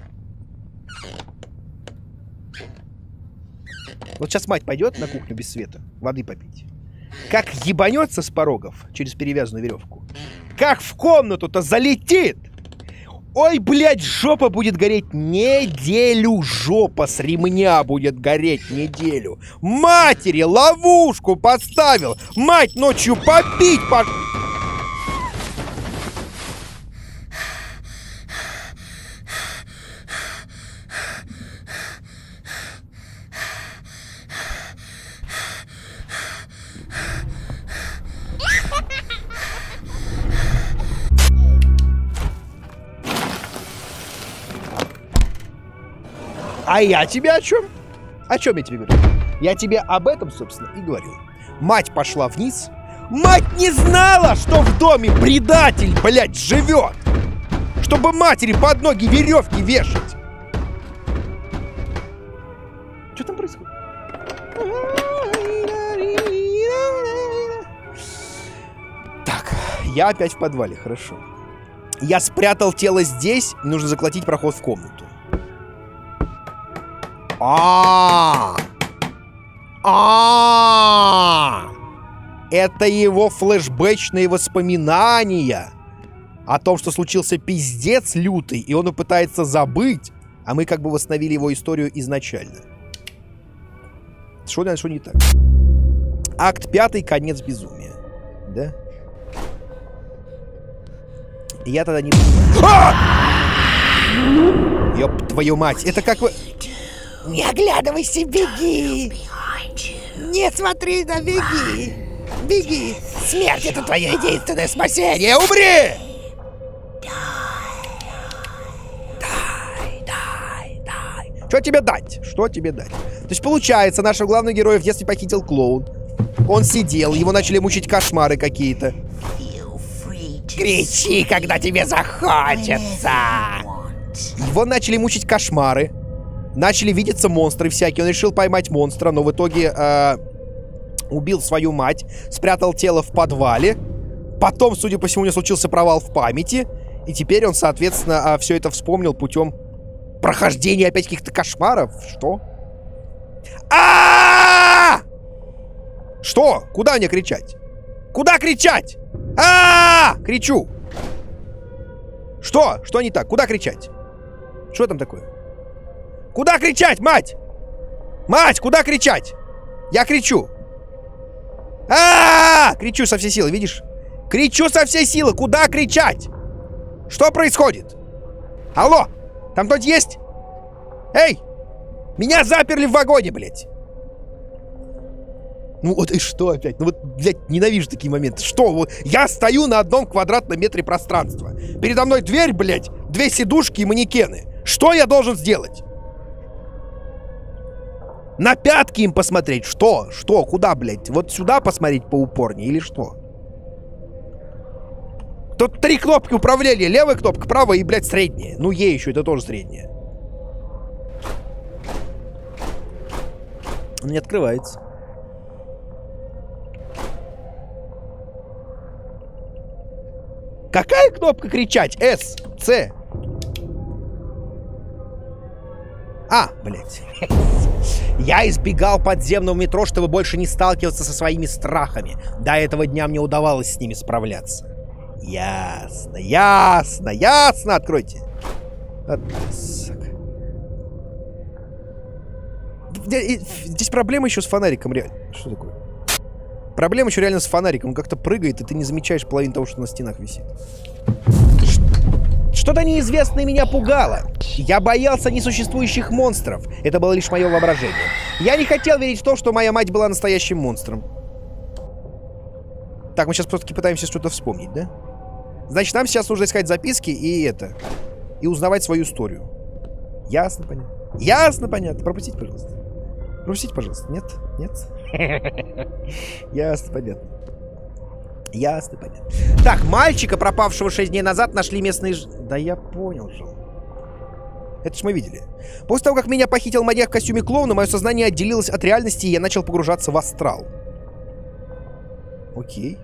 Вот сейчас мать пойдет на кухню без света, воды попить. Как ебанется с порогов через перевязанную веревку. Как в комнату-то залетит. Ой, блядь, жопа будет гореть неделю. Жопа с ремня будет гореть неделю. Матери ловушку поставил. Мать ночью попить пош... А я тебе о чем? О чем я тебе говорю? Я тебе об этом, собственно, и говорил. Мать пошла вниз. Мать не знала, что в доме предатель, блядь, живет. Чтобы матери под ноги веревки вешать. Что там происходит? Так, я опять в подвале, хорошо. Я спрятал тело здесь, нужно заколотить проход в комнату. А, а, это его флешбэчные воспоминания о том, что случился пиздец лютый, и он пытается забыть, а мы как бы восстановили его историю изначально. Что, наверное, что не так? Акт пятый, конец безумия. Да? Я тогда не... А! Ёб твою мать, это как вы... Не оглядывайся, беги! Не смотри, да беги! Беги! Смерть — это твое единственное спасение! Умри! Дай, дай, дай. Что тебе дать? Что тебе дать? То есть, получается, нашего главного героя в детстве похитил клоун. Он сидел, его начали мучить кошмары какие-то. Кричи, когда тебе захочется! Его начали мучить кошмары. Начали видеться монстры всякие. Он решил поймать монстра, но в итоге э, убил свою мать. Спрятал тело в подвале. Потом, судя по всему, у него случился провал в памяти. И теперь он, соответственно, э, все это вспомнил путем прохождения опять каких-то кошмаров. Что? А-а-а! Что? Куда мне кричать? Куда кричать? А-а-а! Кричу. Что? Что не так? Куда кричать? Что там такое? Куда кричать, мать? Мать, куда кричать? Я кричу. А-а-а! Кричу со всей силы, видишь? Кричу со всей силы. Куда кричать? Что происходит? Алло! Там кто-то есть? Эй! Меня заперли в вагоне, блядь! Ну вот и что опять? Ну вот, блядь, ненавижу такие моменты. Что? Вот я стою на одном квадратном метре пространства. Передо мной дверь, блядь, две сидушки и манекены. Что я должен сделать? На пятки им посмотреть? Что? Что? Куда, блядь? Вот сюда посмотреть поупорнее или что? Тут три кнопки управления. Левая кнопка, правая и, блядь, средняя. Ну, Е еще, это тоже средняя. Он не открывается. Какая кнопка кричать? С, С. А, блядь. Я избегал подземного метро, чтобы больше не сталкиваться со своими страхами. До этого дня мне удавалось с ними справляться. Ясно, ясно, ясно. Откройте. Здесь проблема еще с фонариком, реально. Что такое? Проблема еще реально с фонариком. Он как-то прыгает, и ты не замечаешь половину того, что на стенах висит. Что-то неизвестное меня пугало. Я боялся несуществующих монстров. Это было лишь мое воображение. Я не хотел верить в то, что моя мать была настоящим монстром. Так, мы сейчас просто пытаемся что-то вспомнить, да? Значит, нам сейчас нужно искать записки и это. И узнавать свою историю. Ясно, понятно. Ясно, понятно. Пропустите, пожалуйста. Пропустите, пожалуйста. Нет? Нет? Ясно, понятно. Ясно, понятно. Так, мальчика, пропавшего шесть дней назад, нашли местные... Ж... Да я понял же. Это ж мы видели. После того, как меня похитил маньяк в костюме клоуна, мое сознание отделилось от реальности, и я начал погружаться в астрал. Окей.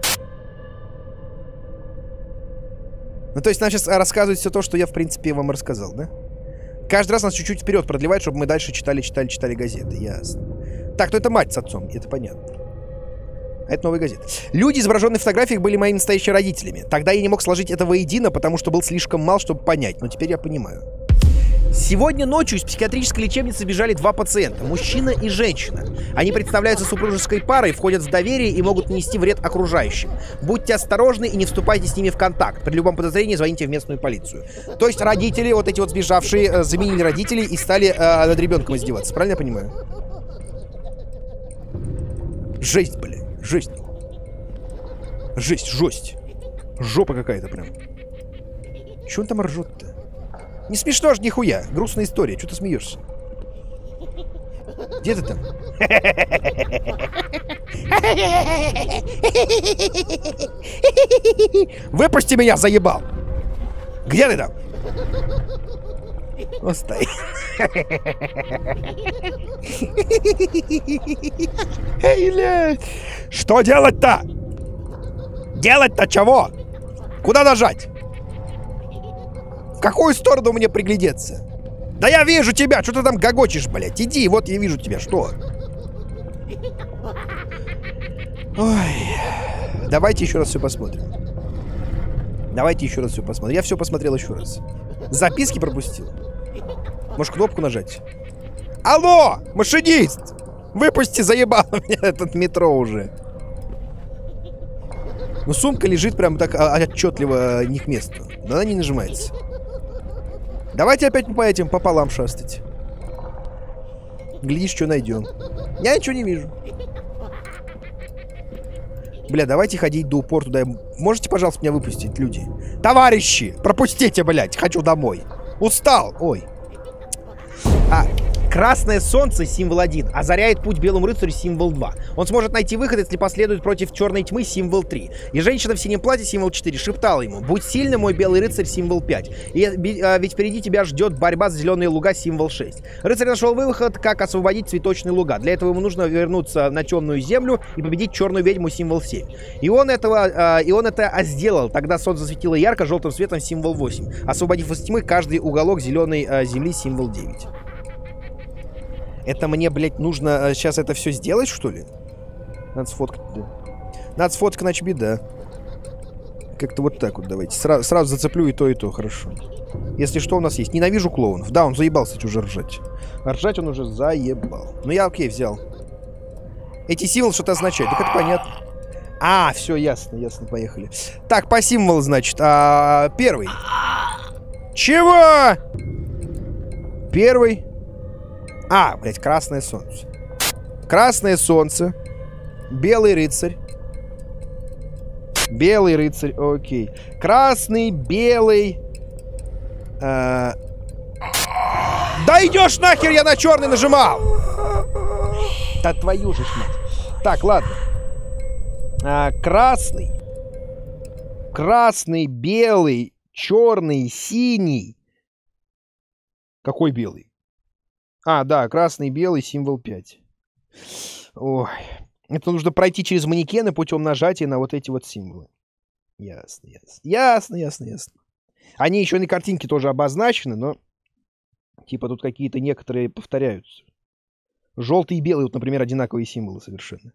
Ну, то есть нам сейчас рассказывают все то, что я, в принципе, вам рассказал, да? Каждый раз нас чуть-чуть вперед продлевает, чтобы мы дальше читали, читали, читали газеты. Ясно. Так, ну это мать с отцом, это понятно. А это новая газета. Люди, изображенные в фотографиях, были моими настоящими родителями. Тогда я не мог сложить это воедино, потому что был слишком мал, чтобы понять. Но теперь я понимаю. Сегодня ночью из психиатрической лечебницы бежали два пациента, мужчина и женщина. Они представляются супружеской парой, входят в доверие и могут нанести вред окружающим. Будьте осторожны и не вступайте с ними в контакт. При любом подозрении звоните в местную полицию. То есть родители, вот эти вот сбежавшие, э, заменили родителей и стали э, над ребенком издеваться. Правильно я понимаю? Жесть, блин. Жесть. Жесть, жесть. Жопа какая-то прям. Чё он там ржет-то? Не смешно ж нихуя. Грустная история. Чё ты смеешься? Где ты там? Выпусти меня, заебал! Где ты там? Остай. Что делать-то? Делать-то чего? Куда нажать? В какую сторону мне приглядеться? Да я вижу тебя! Что ты там гогочешь, блядь? Иди, вот я вижу тебя. Что? Ой. Давайте еще раз все посмотрим. Давайте еще раз все посмотрим. Я все посмотрел еще раз. Записки пропустил. Может, кнопку нажать? Алло! Машинист! Выпусти, заебал меня этот метро уже. Ну, сумка лежит прям так отчетливо не к месту. Но она не нажимается. Давайте опять по этим пополам шастать. Глядишь, что найдем. Я ничего не вижу. Бля, давайте ходить до упора туда. Можете, пожалуйста, меня выпустить, люди? Товарищи, пропустите, блядь, хочу домой. Устал. Ой. А, красное солнце, символ один, озаряет путь белому рыцарю, символ два. Он сможет найти выход, если последует против черной тьмы, символ три. И женщина в синем платье, символ четыре, шептала ему: будь сильным, мой белый рыцарь, символ пять. И, а, ведь впереди тебя ждет борьба за зеленые луга, символ шесть. Рыцарь нашел выход, как освободить цветочные луга. Для этого ему нужно вернуться на темную землю и победить черную ведьму, символ семь. И он, этого, а, и он это сделал. Тогда солнце засветило ярко, желтым светом, символ восемь. Освободив из тьмы каждый уголок зеленой а, земли, символ девять. Это мне, блядь, нужно сейчас это все сделать, что ли? Надо сфоткать, да. Надо сфоткать, иначе беда. Как-то вот так вот давайте. Сразу, сразу зацеплю и то, и то, хорошо. Если что, у нас есть. Ненавижу клоунов. Да, он заебался, кстати, уже ржать. А ржать он уже заебал. Ну я, окей, взял. Эти символы что-то означают. Так это понятно. А, все, ясно, ясно, поехали. Так, по символу, значит, а, первый. Чего? Первый. А, блядь, красное солнце. Красное солнце. Белый рыцарь. Белый рыцарь, окей. Красный, белый. А... Да идешь нахер, я на черный нажимал. Да твою же ж мать. Так, ладно. А, красный. Красный, белый, черный, синий. Какой белый? А, да, красный, белый, символ пять. Ой. Это нужно пройти через манекены путем нажатия на вот эти вот символы. Ясно, ясно. Ясно, ясно, ясно. Они еще на картинке тоже обозначены, но типа тут какие-то некоторые повторяются. Желтый и белый, вот, например, одинаковые символы совершенно.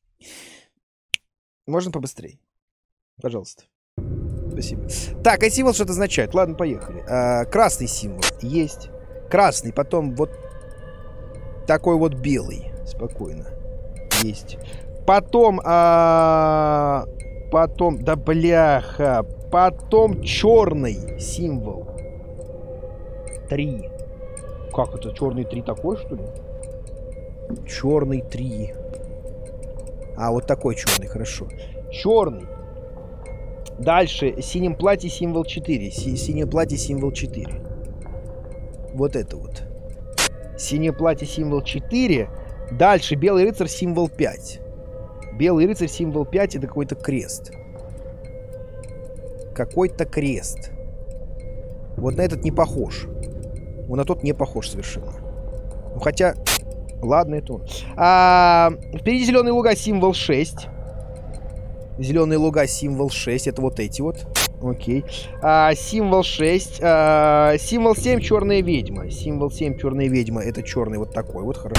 Можно побыстрее? Пожалуйста. Спасибо. Так, а символ что-то означает? Ладно, поехали. А, красный символ. Есть. Красный, потом вот такой вот белый. Спокойно. Есть. Потом... А... Потом... Да бляха. Потом черный символ. Три. Как это? Черный три такой, что ли? Черный три. А, вот такой черный, хорошо. Черный. Дальше. Синим платье символ четыре. Си синее платье символ четыре. Вот это вот. Синее платье символ четыре. Дальше. Белый рыцарь символ пять. Белый рыцарь символ пять. Это какой-то крест. Какой-то крест. Вот на этот не похож. Вот на тот не похож совершенно. Ну, хотя... Ладно, это он. А, впереди зеленые луга символ шесть. Зеленые луга символ шесть. Это вот эти вот. Окей. А, символ шесть. А, символ семь черная ведьма. Символ семь черная ведьма. Это черный вот такой вот. Хорошо.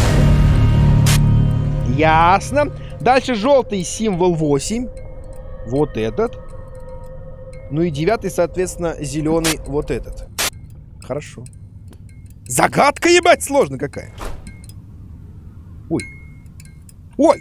Ясно. Дальше желтый символ восемь. Вот этот. Ну и девятый, соответственно, зеленый вот этот. Хорошо. Загадка, ебать, сложно какая. Ой. Ой!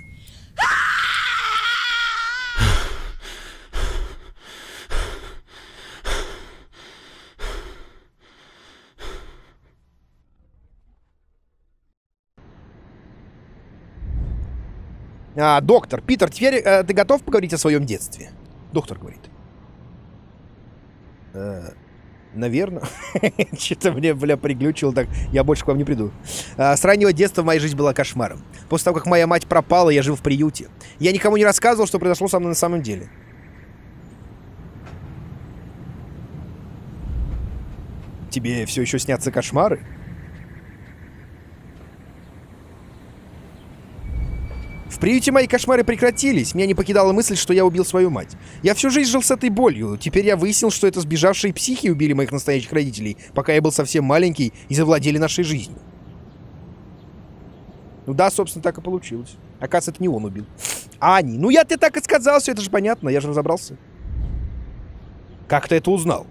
А, доктор, Питер, теперь э, ты готов поговорить о своем детстве? Доктор говорит. Э, наверное. Что-то мне, бля, приглючило так. Я больше к вам не приду. А, с раннего детства моя жизнь была кошмаром. После того, как моя мать пропала, я жил в приюте. Я никому не рассказывал, что произошло со мной на самом деле. Тебе все еще снятся кошмары? В приюте мои кошмары прекратились. Меня не покидала мысль, что я убил свою мать. Я всю жизнь жил с этой болью. Теперь я выяснил, что это сбежавшие психи убили моих настоящих родителей, пока я был совсем маленький, и завладели нашей жизнью. Ну да, собственно, так и получилось. Оказывается, это не он убил. А они. Ну я тебе так и сказал, все это же понятно, я же разобрался. Как ты это узнал?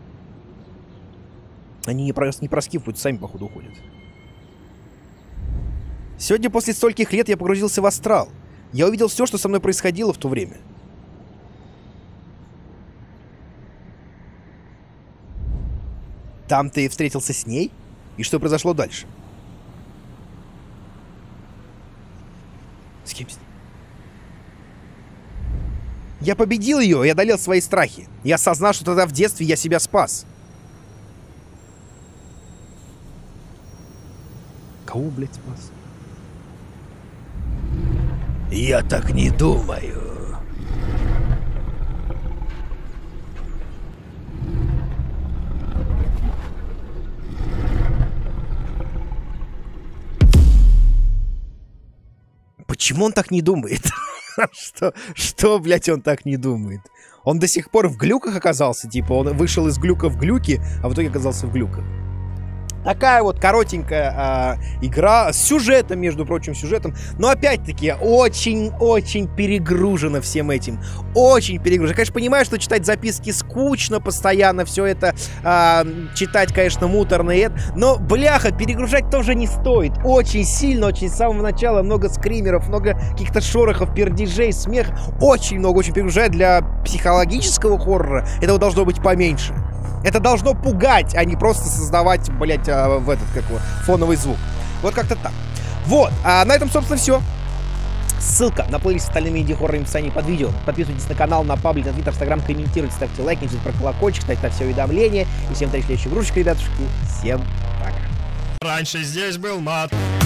Они не, прос... не проскипывают, сами, походу, уходят. Сегодня после стольких лет я погрузился в астрал. Я увидел все, что со мной происходило в то время. Там ты встретился с ней? И что произошло дальше? С кем с ней? Я победил ее и одолел свои страхи. Я осознал, что тогда в детстве я себя спас. Кого, блядь, спас? Я так не думаю. Почему он так не думает? что, что, блядь, он так не думает? Он до сих пор в глюках оказался, типа, он вышел из глюка в глюки, а в итоге оказался в глюках. Такая вот коротенькая э, игра с сюжетом, между прочим, сюжетом. Но опять-таки очень-очень перегружена всем этим. Очень перегружена. Я, конечно, понимаю, что читать записки скучно постоянно. Все это э, читать, конечно, муторно. И это, но, бляха, перегружать тоже не стоит. Очень сильно, очень с самого начала. Много скримеров, много каких-то шорохов, пердежей, смех. Очень много, очень перегружает. Для психологического хоррора этого должно быть поменьше. Это должно пугать, а не просто создавать, блять, в этот, как его, фоновый звук. Вот как-то так. Вот, а на этом, собственно, все. Ссылка на плейлист с остальными инди-хоррорами в описании под видео. Подписывайтесь на канал, на паблик, на твиттер, инстаграм, комментируйте, ставьте лайк, не забудьте про колокольчик, ставьте на все уведомления. И всем до следующих игрушек, ребятушки. Всем пока. Раньше здесь был мат.